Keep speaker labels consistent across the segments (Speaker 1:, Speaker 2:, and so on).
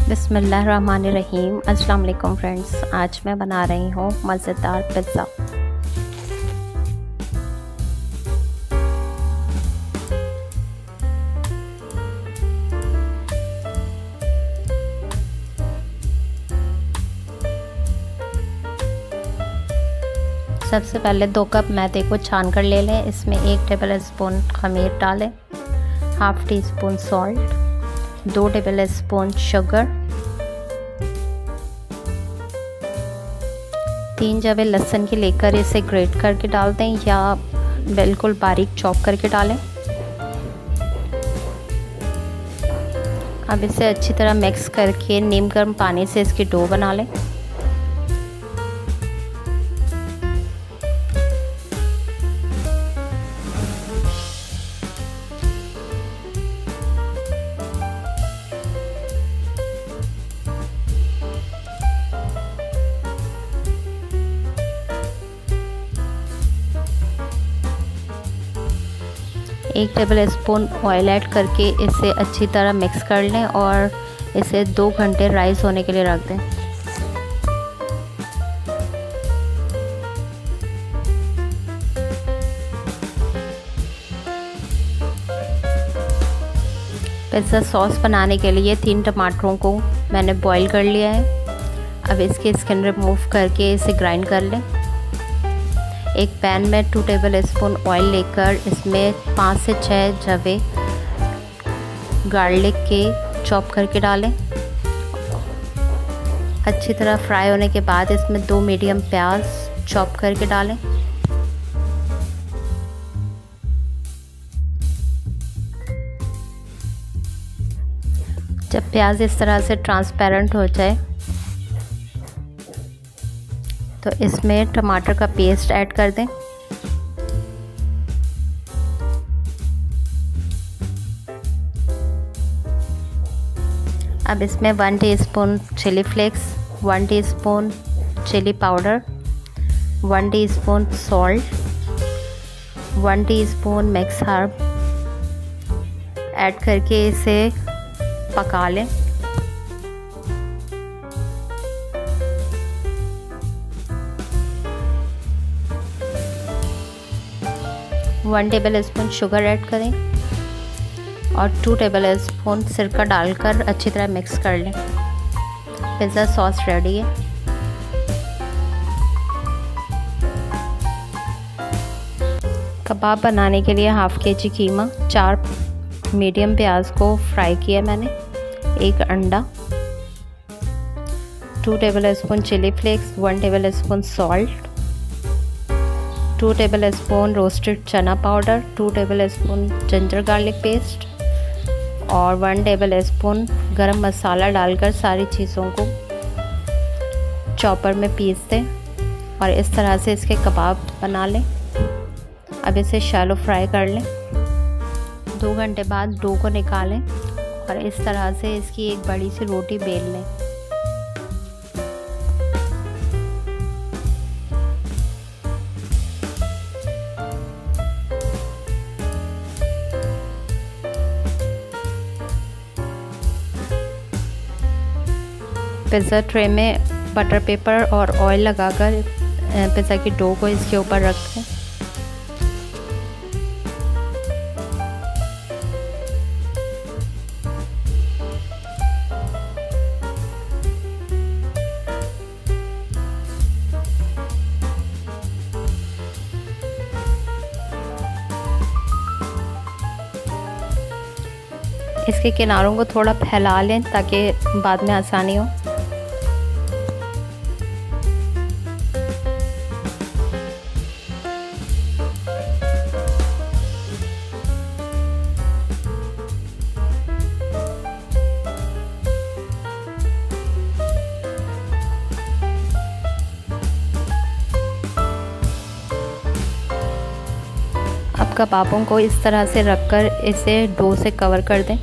Speaker 1: बिस्मिल्लाहिर्रहमानिर्रहीम। अस्सलाम वालेकुम फ्रेंड्स, आज मैं बना रही हूँ मज़ेदार पिज़्ज़ा। सबसे पहले 2 कप मैदे को छान कर ले लें। इसमें 1 टेबल स्पून खमीर डालें, half teaspoon salt, 2 tablespoon sugar, 3 जवे लहसुन की लेकर इसे ग्रेट करके डाल दें या बिल्कुल बारीक चॉप करके डालें। अब इसे अच्छी तरह मिक्स करके नीम गर्म पानी से इसकी डो बना लें। एक टेबल स्पून ऑयल ऐड करके इसे अच्छी तरह मिक्स कर लें और इसे 2 घंटे राइस होने के लिए रख दें। पिज़्ज़ा सॉस बनाने के लिए 3 टमाटरों को मैंने बॉईल कर लिया है। अब इसकी स्किन रिमूव करके इसे ग्राइंड कर लें। एक पैन में 2 टेबल स्पून ऑयल लेकर इसमें 5 से 6 जवे गार्लिक के चॉप करके डालें। अच्छी तरह फ्राई होने के बाद इसमें 2 मीडियम प्याज चॉप करके डालें। जब प्याज इस तरह से ट्रांसपेरेंट हो जाए तो इसमें टमाटर का पेस्ट ऐड कर दें। अब इसमें 1 teaspoon chilli flakes, 1 teaspoon chilli powder, 1 teaspoon salt, 1 teaspoon mix herb add करके इसे पका लें। One tablespoon sugar add करें और 2 टेबल स्पून सिरका डालकर अच्छी तरह मिक्स कर लें। पिज़्ज़ा सॉस रेडी है। कबाब बनाने के लिए हाफ़ केजी कीमा, 4 मीडियम प्याज को फ्राई किया मैंने, 1 अंडा, 2 tablespoon chilli flakes, 1 tablespoon salt, 2 tablespoon roasted चना powder, 2 tablespoon ginger garlic paste और 1 टेबल स्पून गरम मसाला डालकर सारी चीज़ों को चॉपर में पीस दें और इस तरह से इसके कबाब बना लें। अब इसे शैलो फ्राई कर लें। 2 घंटे बाद डो को निकालें और इस तरह से इसकी एक बड़ी सी रोटी बेल लें। पिज़्ज़ा ट्रे में बटर पेपर और ऑयल लगाकर पिज़्ज़ा की डो को इसके ऊपर रख दें। इसके किनारों को थोड़ा फैला लें ताकि बाद में आसानी हो। अब कबाबों को इस तरह से रखकर इसे डो से कवर कर दें।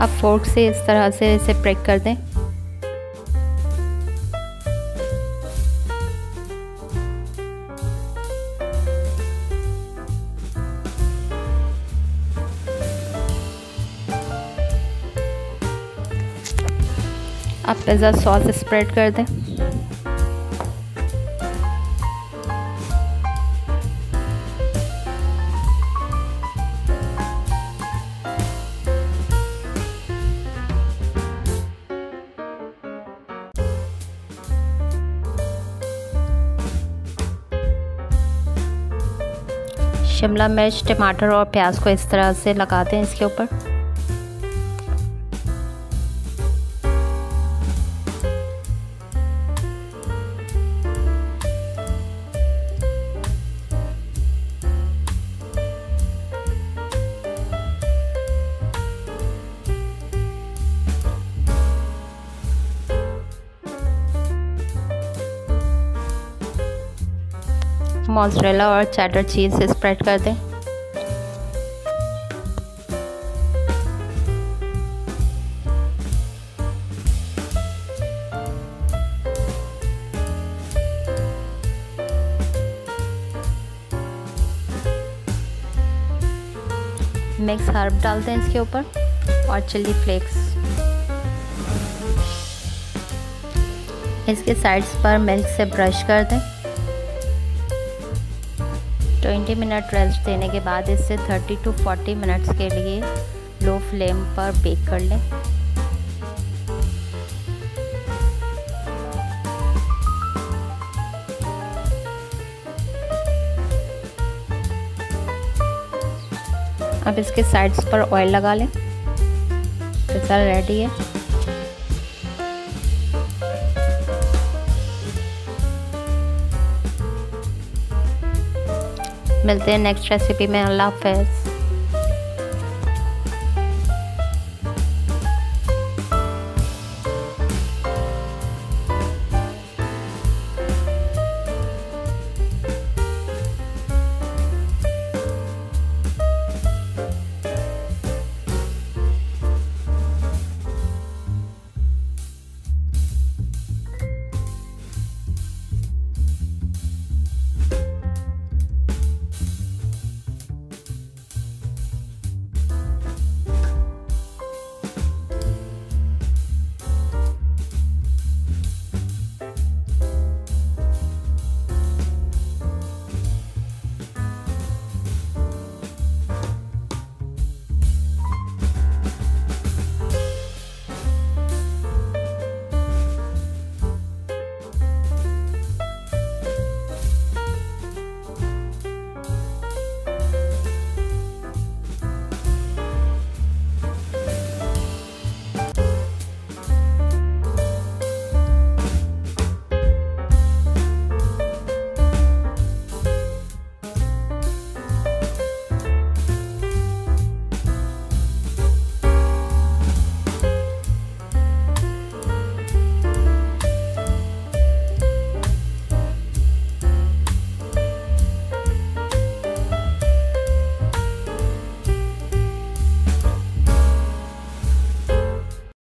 Speaker 1: अब फोर्क से इस तरह से इसे ब्रेक कर दें। अब पिज़्ज़ा सॉस स्प्रेड कर दें। शिमला मिर्च, टमाटर और प्याज को इस तरह से लगा दें इसके ऊपर। मोज़रेला और चेडर चीज़ स्प्रेड कर दें। मिक्स हर्ब डाल दें इसके ऊपर और चिली फ्लेक्स। इसके साइड्स पर मिल्क से ब्रश कर दें। 20 मिनट रेस्ट देने के बाद इसे 30 to 40 मिनट्स के लिए लो फ्लेम पर बेक कर लें। अब इसके साइड्स पर ऑयल लगा लें। पिज़्ज़ा रेडी है। मिलते हैं नेक्स्ट रेसिपी में। अल्लाह हाफ़िज़।